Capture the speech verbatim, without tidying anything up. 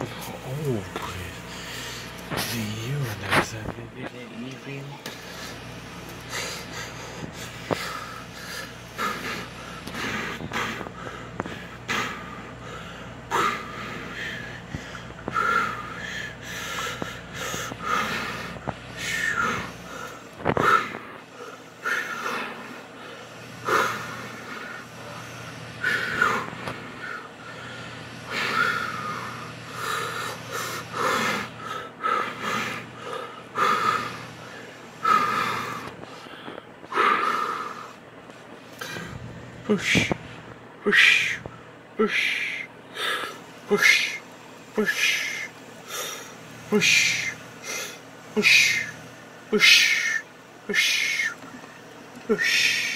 Oh, pues. Sí, van a salir de ahí, bien. Push, push, push, push, push, push, push, push, push, push.